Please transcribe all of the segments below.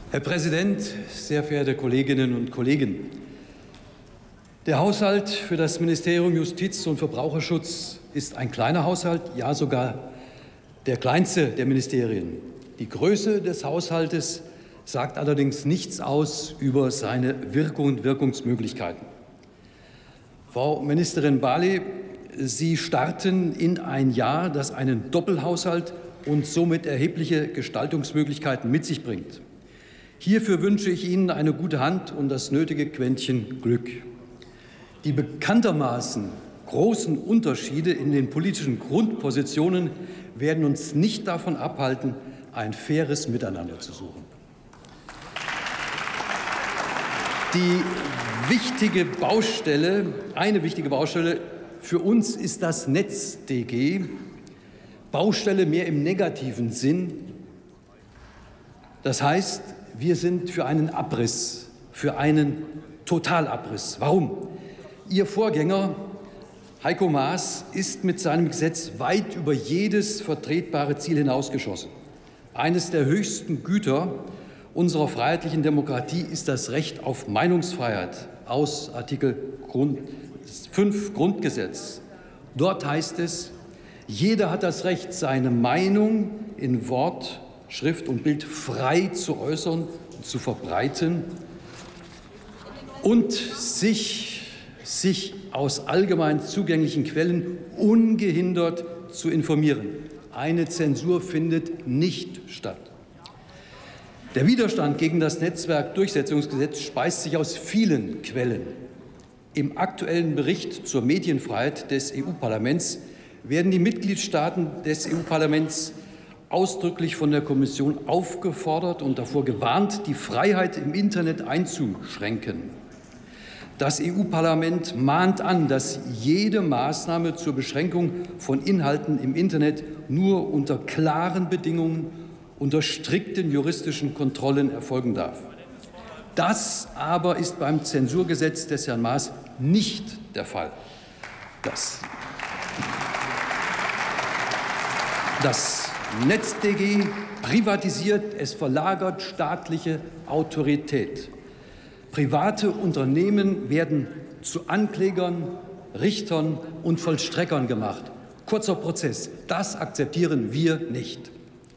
Herr Präsident, sehr verehrte Kolleginnen und Kollegen! Der Haushalt für das Ministerium Justiz und Verbraucherschutz ist ein kleiner Haushalt, ja sogar der kleinste der Ministerien. Die Größe des Haushaltes sagt allerdings nichts aus über seine Wirkung und Wirkungsmöglichkeiten. Frau Ministerin Barley, Sie starten in ein Jahr, das einen Doppelhaushalt und somit erhebliche Gestaltungsmöglichkeiten mit sich bringt. Hierfür wünsche ich Ihnen eine gute Hand und das nötige Quäntchen Glück. Die bekanntermaßen großen Unterschiede in den politischen Grundpositionen werden uns nicht davon abhalten, ein faires Miteinander zu suchen. Eine wichtige Baustelle für uns ist das NetzDG. Baustelle mehr im negativen Sinn. Das heißt, wir sind für einen Abriss, für einen Totalabriss. Warum? Ihr Vorgänger, Heiko Maas, ist mit seinem Gesetz weit über jedes vertretbare Ziel hinausgeschossen. Eines der höchsten Güter unserer freiheitlichen Demokratie ist das Recht auf Meinungsfreiheit aus Artikel 5 Grundgesetz. Dort heißt es, jeder hat das Recht, seine Meinung in Wort, Schrift und Bild frei zu äußern, zu verbreiten und sich aus allgemein zugänglichen Quellen ungehindert zu informieren. Eine Zensur findet nicht statt. Der Widerstand gegen das Netzwerkdurchsetzungsgesetz speist sich aus vielen Quellen. Im aktuellen Bericht zur Medienfreiheit des EU-Parlaments werden die Mitgliedstaaten des EU-Parlaments ausdrücklich von der Kommission aufgefordert und davor gewarnt, die Freiheit im Internet einzuschränken. Das EU-Parlament mahnt an, dass jede Maßnahme zur Beschränkung von Inhalten im Internet nur unter klaren Bedingungen, unter strikten juristischen Kontrollen erfolgen darf. Das aber ist beim Zensurgesetz des Herrn Maas nicht der Fall. Das NetzDG privatisiert, es verlagert staatliche Autorität. Private Unternehmen werden zu Anklägern, Richtern und Vollstreckern gemacht. Kurzer Prozess, das akzeptieren wir nicht.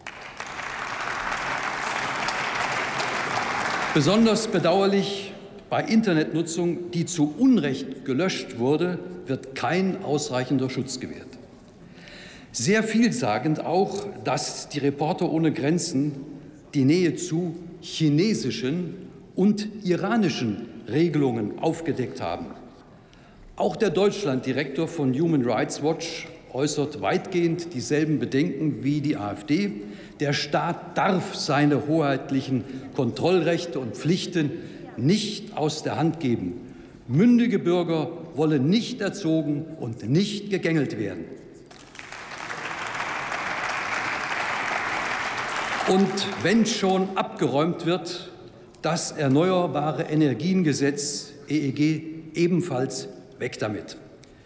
Besonders bedauerlich: Bei Internetnutzung, die zu Unrecht gelöscht wurde, wird kein ausreichender Schutz gewährt. Sehr vielsagend auch, dass die Reporter ohne Grenzen die Nähe zu chinesischen und iranischen Regelungen aufgedeckt haben. Auch der Deutschlanddirektor von Human Rights Watch äußert weitgehend dieselben Bedenken wie die AfD. Der Staat darf seine hoheitlichen Kontrollrechte und Pflichten nicht aus der Hand geben. Mündige Bürger wollen nicht erzogen und nicht gegängelt werden. Und wenn schon abgeräumt wird, das Erneuerbare Energiengesetz EEG ebenfalls weg damit.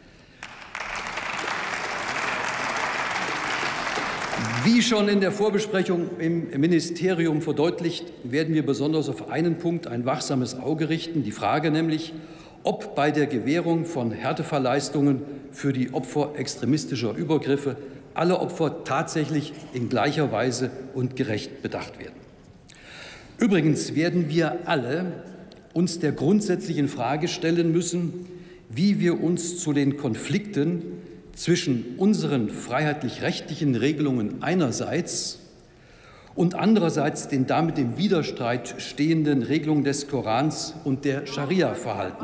Wie schon in der Vorbesprechung im Ministerium verdeutlicht, werden wir besonders auf einen Punkt ein wachsames Auge richten, die Frage nämlich, ob bei der Gewährung von Härtefallleistungen für die Opfer extremistischer Übergriffe alle Opfer tatsächlich in gleicher Weise und gerecht bedacht werden. Übrigens werden wir alle uns der grundsätzlichen Frage stellen müssen, wie wir uns zu den Konflikten zwischen unseren freiheitlich-rechtlichen Regelungen einerseits und andererseits den damit im Widerstreit stehenden Regelungen des Korans und der Scharia verhalten.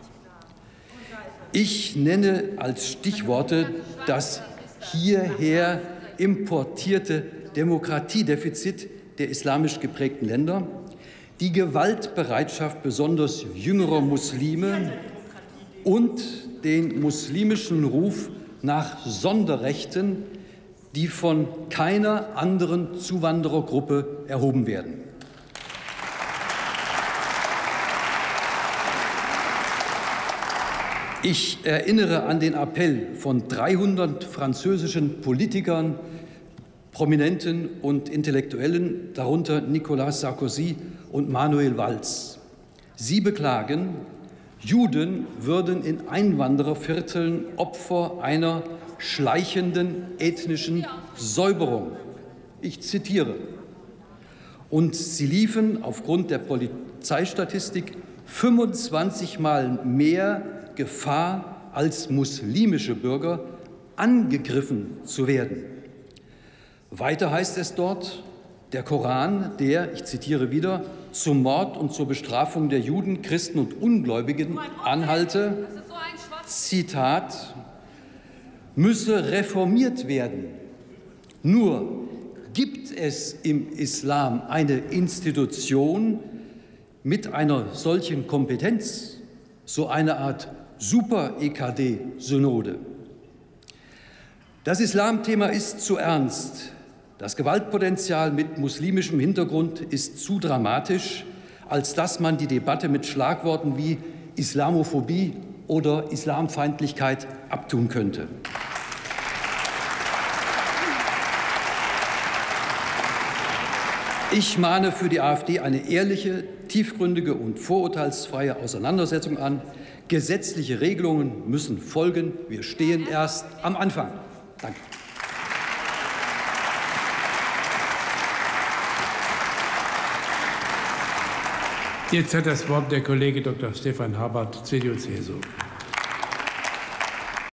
Ich nenne als Stichworte das hierher importierte Demokratiedefizit der islamisch geprägten Länder, die Gewaltbereitschaft besonders jüngerer Muslime und den muslimischen Ruf nach Sonderrechten, die von keiner anderen Zuwanderergruppe erhoben werden. Ich erinnere an den Appell von 300 französischen Politikern, Prominenten und Intellektuellen, darunter Nicolas Sarkozy und Manuel Valls. Sie beklagen, Juden würden in Einwanderervierteln Opfer einer schleichenden ethnischen Säuberung. Ich zitiere. Und sie liefen aufgrund der Polizeistatistik 25 Mal mehr Gefahr als muslimische Bürger, angegriffen zu werden. Weiter heißt es dort, der Koran, der, ich zitiere wieder, zum Mord und zur Bestrafung der Juden, Christen und Ungläubigen anhalte, Zitat, müsse reformiert werden. Nur gibt es im Islam eine Institution mit einer solchen Kompetenz, so eine Art Super-EKD-Synode. Das Islamthema ist zu ernst. Das Gewaltpotenzial mit muslimischem Hintergrund ist zu dramatisch, als dass man die Debatte mit Schlagworten wie Islamophobie oder Islamfeindlichkeit abtun könnte. Ich mahne für die AfD eine ehrliche, tiefgründige und vorurteilsfreie Auseinandersetzung an. Gesetzliche Regelungen müssen folgen. Wir stehen erst am Anfang. Danke. Jetzt hat das Wort der Kollege Dr. Stefan Habert, CDU-CSU.